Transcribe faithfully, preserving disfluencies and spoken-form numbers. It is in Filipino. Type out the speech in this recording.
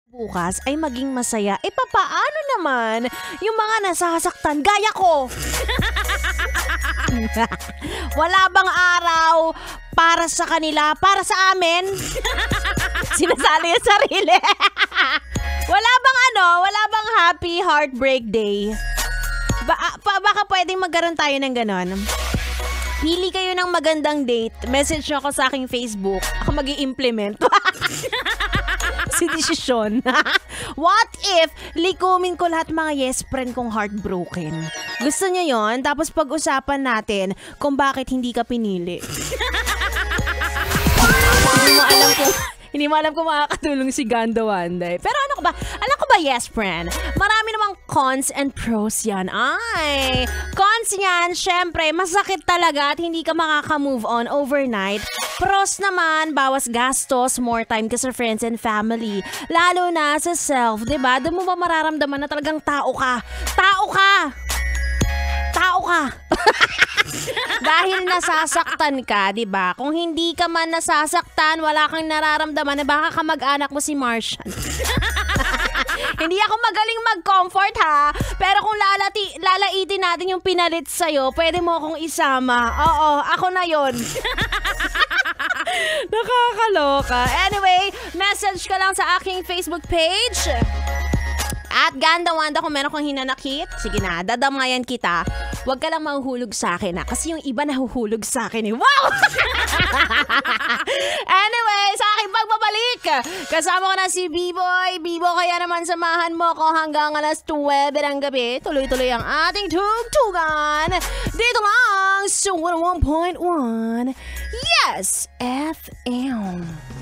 bukas ay maging masaya, e papaano naman yung mga nasasaktan gaya ko? Wala bang araw para sa kanila, para sa amin? Sinasali yung sarili. Wala bang ano, wala bang happy heartbreak day? Ba pa baka pwedeng magkaroon tayo ng ganon. Pili kayo ng magandang date, message nyo ako sa aking Facebook. Ako mag-i-implement. Si desisyon. What if likumin ko lahat mga yes friend kong heartbroken? Gusto nyo yon? Tapos pag-usapan natin kung bakit hindi ka pinili. Hindi mo alam kung hindi mo alam kung makakatulong si Ganda Wanday. Pero ano ko ba? Alam ko ba, yes friend? Marami namang cons and pros yan. Ay, cons yan, syempre, masakit talaga at hindi ka makaka-move on overnight. Pros naman, bawas gastos, more time ka sa friends and family. Lalo na sa self, diba? Doon mo ba mararamdaman na talagang tao ka? Tao ka! Tao ka! Dahil nasasaktan ka, di ba? Kung hindi ka man nasasaktan, wala kang nararamdaman na baka kamag-anak mo si Martian. Hindi ako magaling mag-comfort ha, pero kung lalati, lalaitin natin yung pinalit sa'yo, pwede mo akong isama. Oo, ako na yon. Nakakaloka. Anyway, message ka lang sa aking Facebook page. At Ganda Wanda, kung meron kang hinanakit, sige na, dadamayan kita. Huwag ka lang mahuhulog sa akin ha, kasi yung iba nahuhulog sa akin eh. Wow! Anyway, sa aking pagbabalik, kasama ko na si B-Boy. B-Boy, kaya naman samahan mo ko hanggang alas twelve ng gabi. Tuloy-tuloy ang ating tugtugan. Dito lang sa one oh one point one Yes F M.